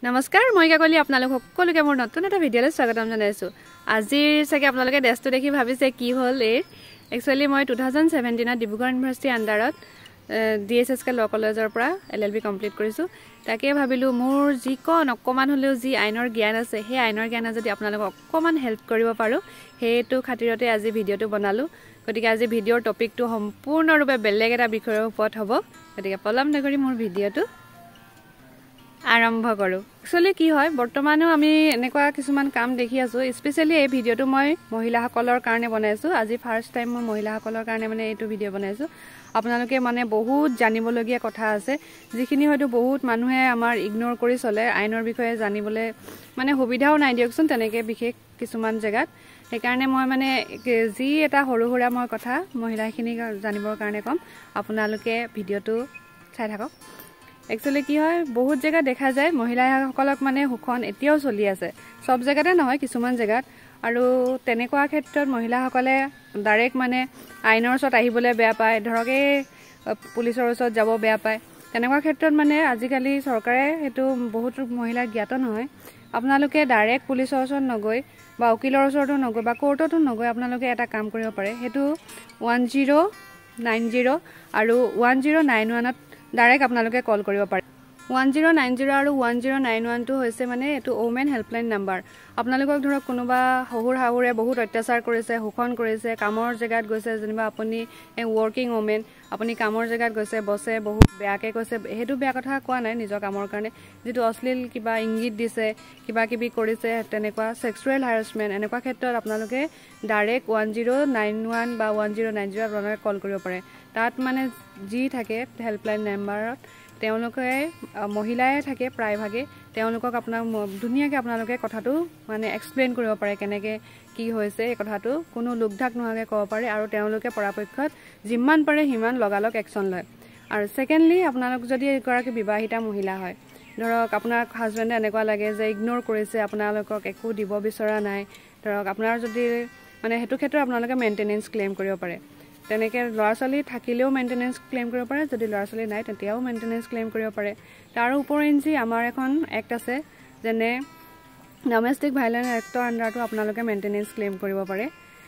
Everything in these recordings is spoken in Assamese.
নমস্কাৰ মই কাকলি আপোনালোক সকলোকে মোৰ নতুন এটা ভিডিঅ'লৈ স্বাগতম জনাইছো আজিৰ সকে আপোনালোকে দেশটো দেখি ভাবিছে কি হ'ল একচুয়ালি মই 2017 ত ডিব্ৰুগড় ইউনিভাৰ্চিটি আন্ডাৰত ডিএছএছকে ল কলেজৰ পৰা এলএলবি কমপ্লিট কৰিছো তাকে ভাবিলো মোৰ যিকন অকমান হলেও যি আইনৰ জ্ঞান আছে সেই আইনৰ জ্ঞান যদি আপোনালোকক অকমান হেল্প কৰিব পাৰো হেতু খাতিৰতে আজি ভিডিঅ'টো বনালো গতিকে আজি ভিডিঅ'ৰ টপিকটো সম্পূৰ্ণৰূপে বেলেগ এটা বিষয়ৰ ওপৰত হ'ব গতিকে পলম নকৰি মোৰ ভিডিঅ'টো আৰম্ভ কৰো একচুয়ালি কি হয় বৰ্তমানো আমি এনেকুৱা কিছুমান কাম দেখি আছো স্পেশালি এই ভিডিঅ'টো মই মহিলাসকলৰ কাৰণে বনাইছো আজি ফাৰ্স্ট টাইম মই মহিলাসকলৰ কাৰণে মানে এইটো ভিডিঅ' বনাইছো আপোনালোকে মানে বহুত জানিবলগীয়া কথা আছে যিখিনি হয়তো বহুত মানুহে আমাৰ ইগনোৰ কৰি চলে আইনৰ বিষয়ে জানিবলৈ মানে সুবিধাও নাই দিয়কচোন তেনেকে বিশেষ কিছুমান জায়গাত সেইকাৰণে মই মানে যি এটা সৰু সৰু মই কথা মহিলাখিনি জানিবৰ কাৰণে কম আপোনালোকে ভিডিঅ'টো চাই থাকক একচুয়ালি কি হয় বহুত জায়গা দেখা যায় মহিলাসকলক মানে হুখন এতিয়াও চলি আছে সব জায়গাতে নহয় কিছুমান জায়গাত আৰু তেনেকুৱা ক্ষেত্ৰত মহিলাসকলে ডাইৰেক্ট মানে আইনৰ ওচৰত আহিবলৈ বেয়া পায় ধৰকে পুলিচৰ ওচৰত যাব বেয়া পায় তেনেকুৱা ক্ষেত্ৰত মানে আজিকালি চৰকাৰে হেতু বহুত মহিলা জ্ঞাত নহয় আপোনালোকে ডাইৰেক্ট পুলিচৰ ওচৰত নগৈ বা উকিলৰ ওচৰতো নগৈ বা কোৰ্টতো নগৈ আপোনালোকে এটা কাম কৰিব পাৰে হেতু 1090 আৰু 1091 ত ডাইৰেক্ট আপোনালোকে কল কৰিব পাৰে 1090 আৰু 1091 টো হৈছে মানে এটো ওমেন হেল্পলাইন নাম্বাৰ আপোনালোকক ধৰক কোনোবা হহুৰ হাহুৰে বহুত অত্যাচাৰ কৰিছে হুখন কৰিছে কামৰ জায়গাত গৈছে যেনিবা আপুনি ওয়াৰ্কিং ওমেন আপুনি কামৰ জায়গাত গৈছে বসে বহুত বেয়াকে কৈছে হেতু বেয়া কথা কোৱা নাই নিজৰ কামৰ কাৰণে যেটো অশ্লীল কিবা ইংগিত দিছে কিবা কিবি কৰিছে তেনেকুৱা সেক্সুৱেল হাৰাসমেন্ট এনেকুৱা ক্ষেত্ৰত আপোনালোকে ডাইৰেক্ট 1091 বা 1090 আপোনালোকে কল কৰিব পাৰে তাত মানে যি থাকে হেল্পলাইন নাম্বাৰত তেওঁলোকে মহিলাই থাকে প্ৰায় ভাগে তেওঁলোকক আপোনাৰ দুনিয়াকে আপোনালোকে কথাটো মানে এক্সপ্লেইন কৰিব পাৰে কেনেকে কি হৈছে এই কথাটো কোনো লোকধাক নোহাকে ক'ব পাৰে আৰু তেওঁলোকে পৰাপক্ষত যিমান পাৰে হিমান লগালক একচন লয় আৰু সেকেন্ডলি আপোনালোক যদি এগৰাকী বিবাহিতা মহিলা হয় ধৰক আপোনাৰ হাজবেণ্ডে এনেকুৱা লাগে যে ইগনোৰ কৰিছে আপোনালোকক একো দিব বিচৰা নাই ধৰক আপোনাৰ যদি মানে হেতু ক্ষেত্ৰত আপোনালোকে মেইনটেনেন্স ক্লেম কৰিব পাৰে তেনেকে লৰাছলি থাকিলেও মেইনটেনেন্স ক্লেম কৰিব পাৰে যদি লৰাছলি নাই তেতিয়াও মেইনটেনেন্স ক্লেম কৰিব পাৰে তাৰ ওপৰেঞ্চি আমাৰ এখন এক্ট আছে যেনে ডমেষ্টিক ভায়োলেন্স এক্টৰ আন্ডাৰটো আপোনালোকে মেইনটেনেন্স ক্লেম কৰিব পাৰে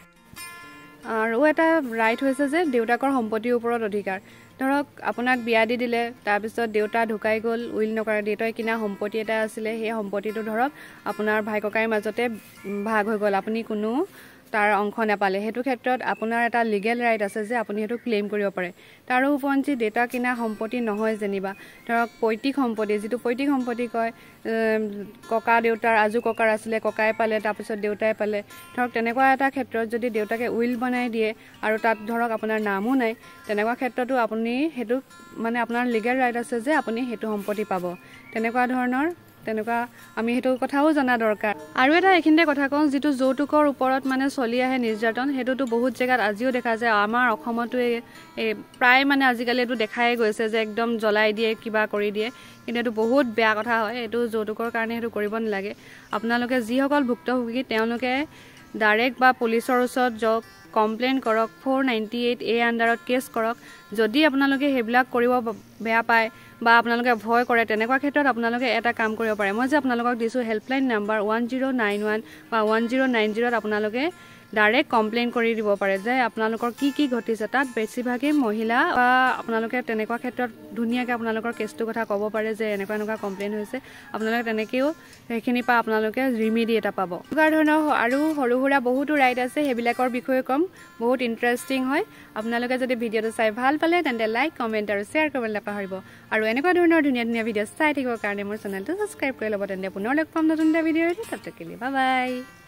আৰু এটা ৰাইট হৈছে যে দেউতাকৰ সম্পত্তিৰ ওপৰত অধিকাৰ ধৰক আপোনাক বিয়া দি দিলে তাৰ পিছত দেউতা ঢুকাই গল উইল নকৰা দেউতাই কিনা সম্পত্তি এটা আছিল সেই সম্পত্তিটো ধৰক আপোনাৰ ভাই ককাইৰ মাজতে ভাগ হৈ গল আপুনি কোনো তাৰ অংশ নাপালে হেতু ক্ষেত্ৰত আপোনাৰ এটা লিগ্যাল ৰাইট আছে যে আপুনি হেতু ক্লেম কৰিব পাৰে তাৰ ওপৰঞ্চি ডেটা কিনা সম্পত্তি নহয় যেনিবা ধৰক পৈতৃক সম্পত্তি যেটো পৈতৃক সম্পত্তি কয় ককা দেউতাৰ আজু ককাৰ আছিলে ককাই পালে তাৰ পিছত দেউতাই পালে ধৰক তেনেকুৱা এটা ক্ষেত্ৰত যদি দেউতাকে উইল বনাই দিয়ে আৰু তাত ধৰক আপোনাৰ নামও নাই তেনেকুৱা ক্ষেত্ৰতো আপুনি হেতু মানে আপোনাৰ লিগ্যাল ৰাইট আছে যে আপুনি হেতু সম্পত্তি পাব তেনেকুৱা ধৰণৰ তেনেকুৱা আমি হেতু কথাও জানা দৰকাৰ আৰু এটা এখিনতে কথা কওঁ যেটো যৌতুকৰ ওপৰত মানে চলি আহে নিৰ্যাতন হেতুটো বহুত জায়গাত আজিও দেখা যায় আমাৰ অসমতো প্ৰায় মানে আজিকালি এটো দেখাই গৈছে যে একদম জ্বলাই দিয়ে কিবা কৰি দিয়ে কিন্তু এটো বহুত বেয়া কথা হয় এটো যৌতুকৰ কাৰণে হেতু কৰিব নালাগে আপোনালোকে যিসকল ভুক্তভোগী তেওঁলোকে ডাইৰেক্ট বা পুলিচৰ ওচৰত যাওক কমপ্লেইন কৰক 498 এ আন্ডাৰত কেছ কৰক যদি আপোনালোকে হেবিলাক কৰিব বেয়া পায় বা আপোনালোকে ভয় কৰে তেনেকুৱা ক্ষেত্ৰত আপোনালোকে এটা কাম কৰিব পাৰে মই যে আপোনালোকক দিছো হেল্পলাইন নাম্বাৰ 1091 বা 1090 ত আপোনালোকে ডাইৰেক্ট কমপ্লেইন কৰি দিব পাৰে যে আপোনালোকৰ কি ঘটিছে তাত বেছিভাগে মহিলা বা আপোনালোকে তেনেকুৱা ক্ষেত্ৰত ধুনিয়াকে আপোনালোকৰ কেছটো কথা ক'ব পাৰে যে এনেকুৱা কমপ্লেইন হৈছে আপোনালোকে তেনেকেও সেইখিনি পা আপোনালোকে ৰিমেডি এটা পাব এই ধৰণৰ আৰু সৰুহুৰা বহুতো ৰাইট আছে হেবিলাকৰ বিষয়ে কম বহুত ইন্টাৰেষ্টিং হয় আপোনালোকে যদি ভিডিঅটো চাই ভাল পালে তেন্তে লাইক কমেন্ট আৰু শেয়াৰ কৰিবলৈ নাপাহৰিব আৰু এনেকুৱা ধৰণৰ ধুনিয়া ভিডিঅ চাই থাকিবৰ কাৰণে মোৰ চেনেলটো সাবস্ক্ৰাইব কৰি ল'ব তেন্তে পুনৰ লগ পাম নতুন এটা ভিডিঅ'ত ততলৈকে বাই বাই